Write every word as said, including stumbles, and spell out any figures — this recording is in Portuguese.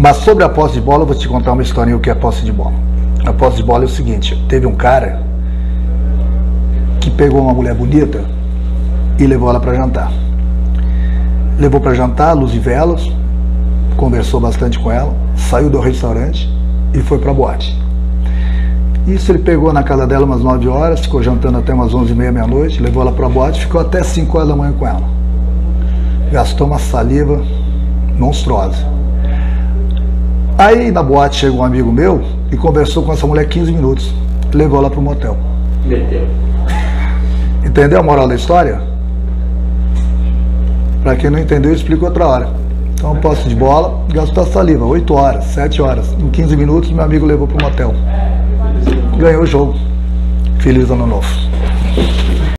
Mas sobre a posse de bola, eu vou te contar uma historinha o que é posse de bola. A posse de bola é o seguinte, teve um cara que pegou uma mulher bonita e levou ela para jantar. Levou para jantar, luz e velas, conversou bastante com ela, saiu do restaurante e foi para a boate. Isso ele pegou na casa dela umas nove horas, ficou jantando até umas onze e meia, meia-noite, levou ela para a boate, ficou até cinco horas da manhã com ela. Gastou uma saliva monstruosa. Aí na boate chegou um amigo meu e conversou com essa mulher quinze minutos, levou ela para o motel. Meteu. Entendeu a moral da história? Para quem não entendeu, eu explico outra hora. Então, posse de bola, gastou a saliva, oito horas, sete horas. Em quinze minutos, meu amigo levou para o motel. Ganhou o jogo. Feliz ano novo.